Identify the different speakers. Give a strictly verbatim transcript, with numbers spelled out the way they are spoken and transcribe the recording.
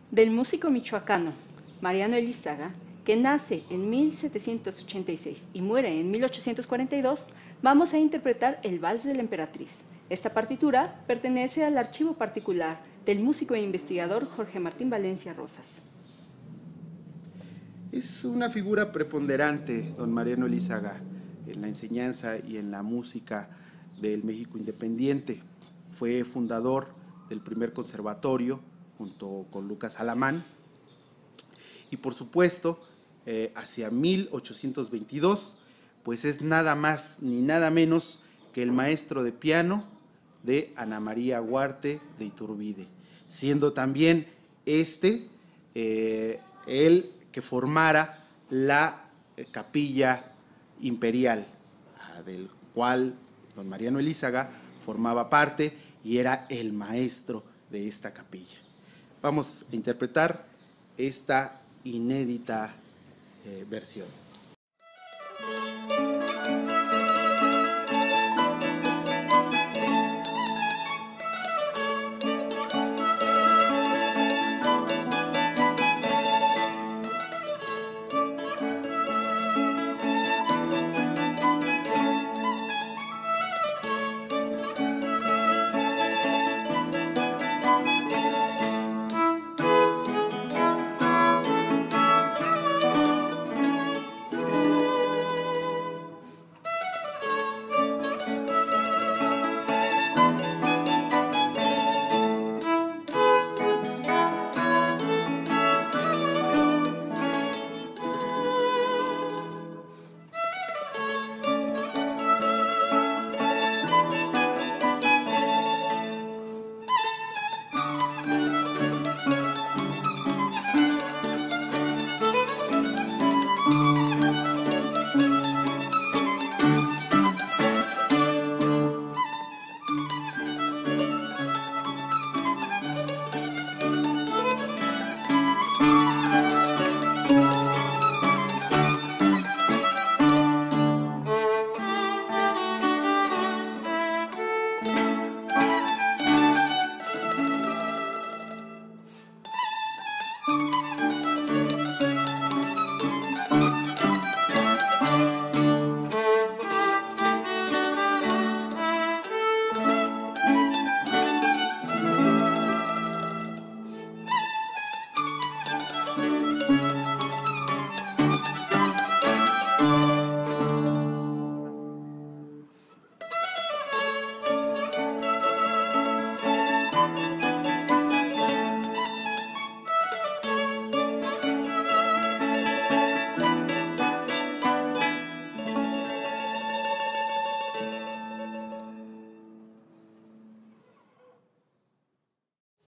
Speaker 1: Del músico michoacano Mariano Elízaga, que nace en mil setecientos ochenta y seis y muere en mil ochocientos cuarenta y dos, vamos a interpretar el Vals de la Emperatriz. Esta partitura pertenece al archivo particular del músico e investigador Jorge Martín Valencia Rosas.
Speaker 2: Es una figura preponderante, don Mariano Elízaga, en la enseñanza y en la música del México independiente. Fue fundador del primer conservatorio junto con Lucas Alamán y, por supuesto, eh, hacia mil ochocientos veintidós, pues es nada más ni nada menos que el maestro de piano de Ana María Huarte de Iturbide, siendo también este eh, el que formara la eh, capilla imperial, del cual don Mariano Elízaga formaba parte y era el maestro de esta capilla. Vamos a interpretar esta inédita eh, versión.